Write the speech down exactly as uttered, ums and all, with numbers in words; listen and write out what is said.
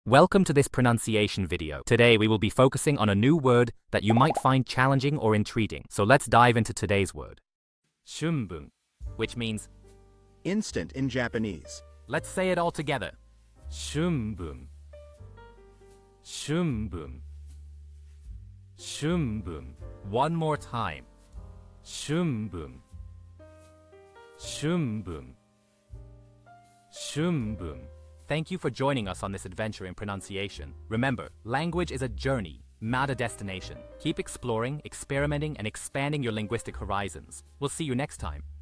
Welcome to this pronunciation video. Today we will be focusing on a new word that you might find challenging or intriguing. So let's dive into today's word. Shunbun, which means instant in Japanese. Let's say it all together. Shunbun. Shunbun. Shunbun. One more time. Shunbun. Shunbun. Shunbun. Thank you for joining us on this adventure in pronunciation. Remember, language is a journey, not a destination. Keep exploring, experimenting, and expanding your linguistic horizons. We'll see you next time.